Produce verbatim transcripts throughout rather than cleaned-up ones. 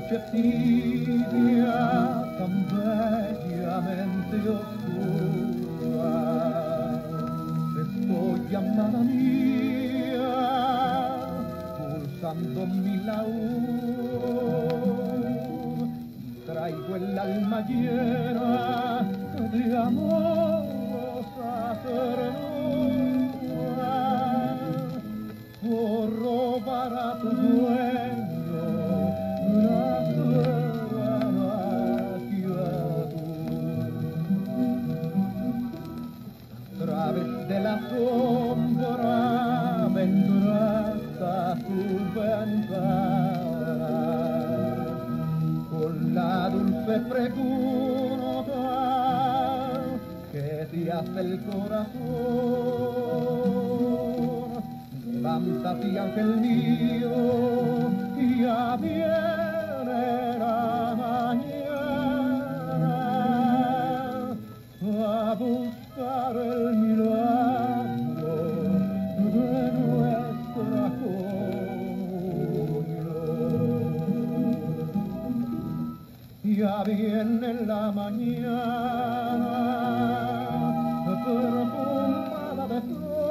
noche tibia, tan bellamente oscura, estoy amada mía, pulsando mi laúd, traigo el alma llena de amorosa ternura, por robar a tu dueño una sola criatura. A través de la sombra vendrás a tu ventana con la dulce pregunta que te hace el corazón. Levántate, ángel mío, y ya viene la mañana a buscar el milagro de nuestra comunión. Ya viene la mañana perfumada de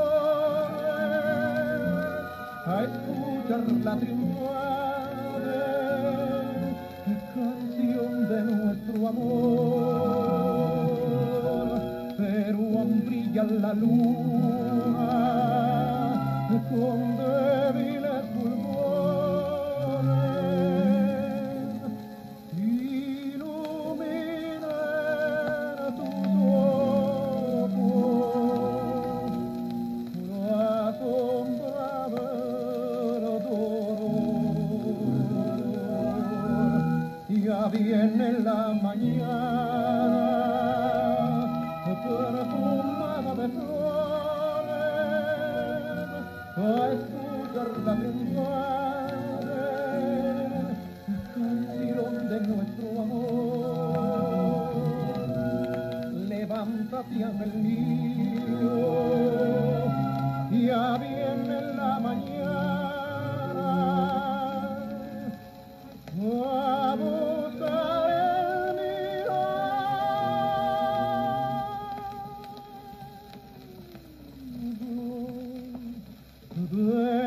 flores, a escucharla triunfar, canción de nuestro amor. Pero aún brilla la luna con débiles fulgores, ilumina tus ojos la sombra verdor. Ya viene la mañana perfumada de flores, a escucharla triunfar, canción de nuestro amor. Levántate, ángel mío, ya viene la mañana a buscar el milagro de